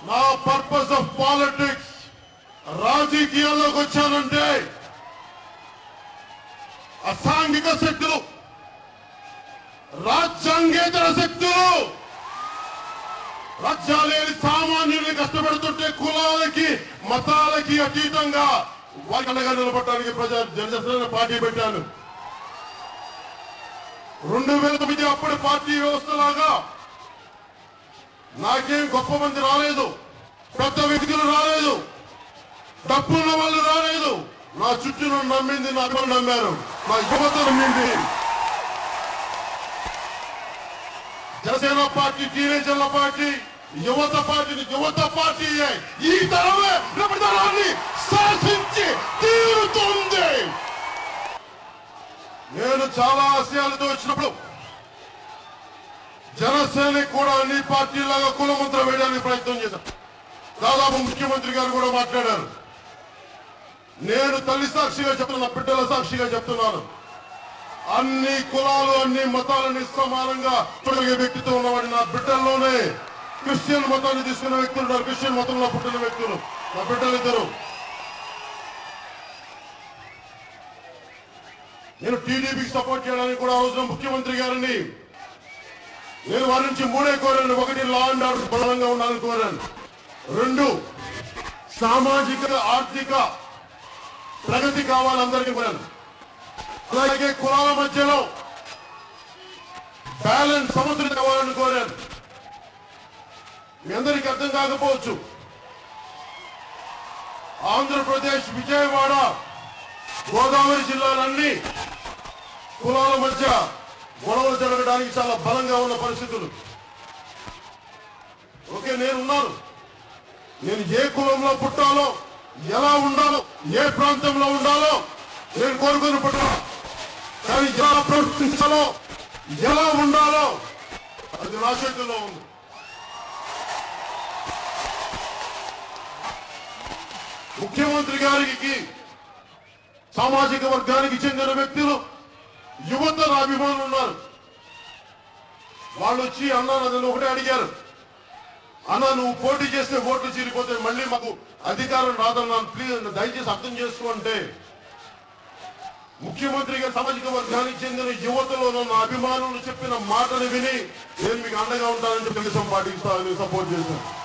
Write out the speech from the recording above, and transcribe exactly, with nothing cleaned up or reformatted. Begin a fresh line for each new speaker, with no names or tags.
నా purpose of politics రాజకీయాల్లోకి వచ్చానంటే అసాంఘిక శక్తులు, రాజ్యాంగేతర శక్తులు, రాజ్యాలేని సామాన్యుల్ని కష్టపెడుతుంటే కులాలకి మతాలకి అతీతంగా వారికి అండగా నిలబడటానికి ప్రజా జనసేన పార్టీ పెట్టాను. రెండు వేల తొమ్మిది అప్పటి పార్టీ వ్యవస్థలాగా నాకేం గొప్ప మంది రాలేదు, పెద్ద వ్యక్తులు రాలేదు, డబ్బున్న వాళ్ళు రాలేదు. నా చుట్టూ నమ్మింది నా అభిమానులు నమ్మారు, నా యువత నమ్మింది. జనసేన పార్టీ టీనేజర్ల పార్టీ, యువత పార్టీని యువత పార్టీ ఈ తరమే తరాన్ని శాసించి తీరుతుంది. నేను చాలా ఆశయాలతో వచ్చినప్పుడు జనసేన కూడా అన్ని పార్టీలాగా కులమంత్రం వేయడానికి ప్రయత్నం చేశాను. దాదాపు ముఖ్యమంత్రి గారు కూడా మాట్లాడారు. నేను తల్లి సాక్షిగా చెప్తున్నా, బిడ్డల సాక్షిగా చెప్తున్నాను, అన్ని కులాలు అన్ని మతాలని సమానంగా తొలగే వ్యక్తితో ఉన్నవాడి నా బిడ్డల్లోనే క్రిస్టియన్ మతాన్ని తీసుకున్న వ్యక్తులు ఉన్నారు. క్రిస్టియన్ మతంలో పుట్టిన వ్యక్తులు నా బిడ్డలు ఇద్దరు. నేను టీడీపీకి సపోర్ట్ చేయడానికి కూడా ఆ రోజున ముఖ్యమంత్రి గారిని నేను వారి నుంచి మూడే కోరాను. ఒకటి, లా అండ్ ఆర్డర్ బలంగా ఉండాలని కోరాను. రెండు, సామాజిక ఆర్థిక ప్రగతి కావాలి అందరికీ కోరాను. అలాగే కులాల మధ్యలో బ్యాలెన్స్ సమతుల్యత కావాలని కోరాను. మీ అందరికీ అర్థం కాకపోవచ్చు, ఆంధ్రప్రదేశ్ విజయవాడ గోదావరి జిల్లాలన్నీ కులాల మధ్య గొడవలు జరగడానికి చాలా బలంగా ఉన్న పరిస్థితులు. ఓకే, నేనున్నాను. నేను ఏ కులంలో పుట్టాలో, ఎలా ఉండాలో, ఏ ప్రాంతంలో ఉండాలో నేను కోరుకుని పుట్టాను. కానీ ఎలా ప్రవర్తించాలో, ఎలా ఉండాలో అది నా చేతుల్లో ఉంది. ముఖ్యమంత్రి గారికి సామాజిక వర్గానికి చెందిన వ్యక్తులు, యువత నా అభిమానులు ఉన్నారు. వాళ్ళు వచ్చి అన్నా నన్ను ఒకటే అడిగారు, అన్నా నువ్వు పోటీ చేస్తే ఓట్లు చీలిపోతే మళ్ళీ మాకు అధికారం రాదన్నాను, ప్లీజ్ దయచేసి అర్థం చేసుకోంటే ముఖ్యమంత్రి గారు సామాజిక వర్గానికి చెందిన యువతలో నా అభిమానులు చెప్పిన మాటలు విని నేను మీకు అండగా ఉంటానని తెలుగుదేశం పార్టీకి సపోర్ట్ చేశాను.